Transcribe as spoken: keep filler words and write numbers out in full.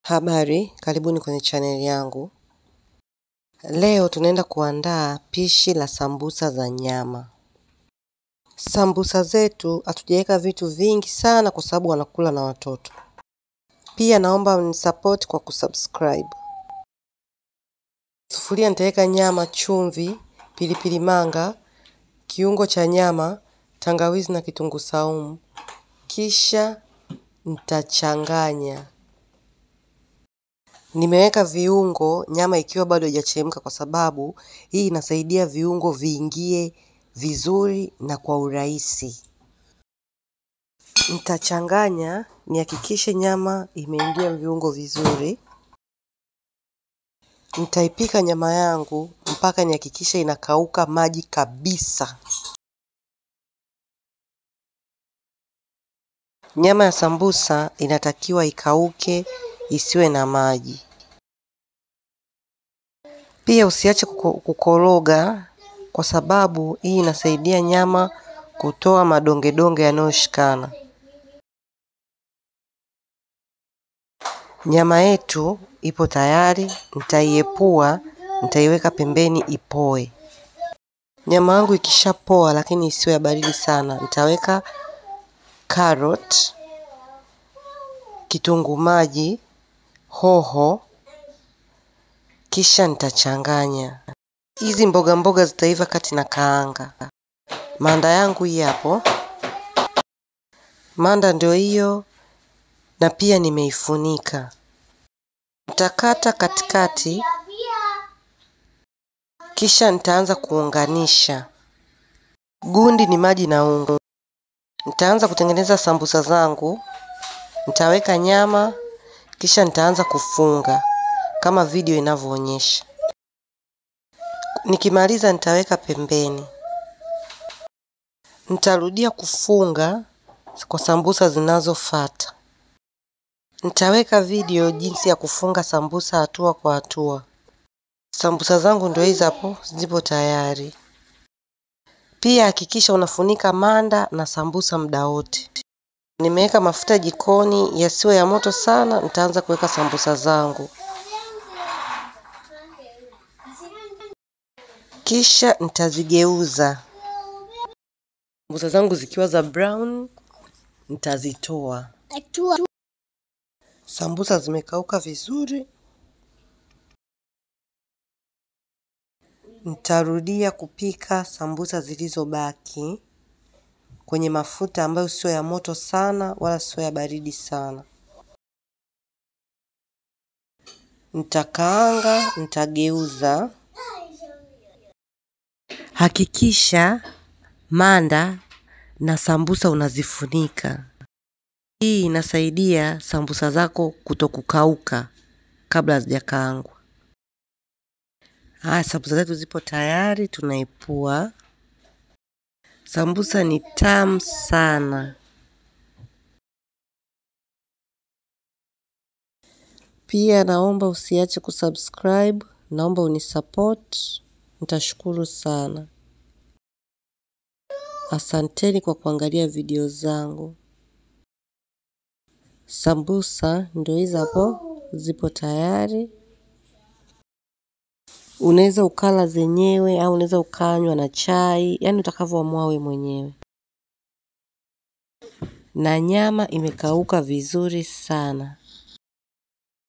Habari, karibuni kwenye channel yangu. Leo tunaenda kuandaa pishi la sambusa za nyama. Sambusa zetu hatujaweka vitu vingi sana kwa sababu wanakula na watoto. Pia naomba mnisupport kwa kusubscribe. Sufuria nitaweka nyama, chumvi, pilipili manga, kiungo cha nyama, tangawizi na kitunguu saumu. Kisha nitachanganya. Nimeweka viungo nyama ikiwa bado haijachemka kwa sababu hii inasaidia viungo viingie vizuri na kwa urahisi. Nitachanganya nihakikishe nyama imeingia viungo vizuri. Nitaipika nyama yangu mpaka nihakikishe inakauka maji kabisa. Nyama ya sambusa inatakiwa ikauke isiwe na maji. Pia usiache kukoroga kwa sababu hii inasaidia nyama kutoa madonge donge yanayoshikana. Nyama yetu ipo tayari, nitaiepua, nitaiweka pembeni ipoe. Nyama yangu ikishapoa lakini isiwe ya baridi sana, nitaweka karoti, kitunguu maji, hoho, kisha nitachanganya. Hizi mboga mboga zitaiva kati na kaanga. Manda yangu hii hapo. Manda ndio hiyo na pia nimeifunika. Nitakata katikati. Kisha nitaanza kuunganisha. Gundi ni maji na unga. Nitaanza kutengeneza sambusa zangu. Nitaweka nyama kisha nitaanza kufunga kama video inavyoonyesha. Nikimaliza nitaweka pembeni. Nitarudia kufunga kwa sambusa zinazofuata. Nitaweka video jinsi ya kufunga sambusa hatua kwa hatua. Sambusa zangu ndio hizo hapo, zipo tayari. Pia hakikisha unafunika manda na sambusa muda wote. Nimeweka mafuta jikoni yasiwe ya moto sana, nitaanza kuweka sambusa zangu. Kisha nitazigeuza. Sambusa zangu zikiwa za brown, nitazitoa. Sambusa zimekauka vizuri. Nitarudia kupika sambusa zilizobaki kwenye mafuta ambayo sio ya moto sana wala sio ya baridi sana. Nitakaanga, nitageuza. Hakikisha manda na sambusa unazifunika. Hii inasaidia sambusa zako kutokukauka kabla hazijakaangwa. Haya, sambusa zetu zipo tayari, tunaipua. Sambusa ni tamu sana. Pia naomba usiache kusubscribe, naomba unisupport, nitashukuru sana. Asanteni kwa kuangalia video zangu. Sambusa ndio hizo hapo, zipo tayari. Unaweza ukala zenyewe au unaweza ukanywa na chai, yani utakavyoamua wewe mwenyewe. Na nyama imekauka vizuri sana.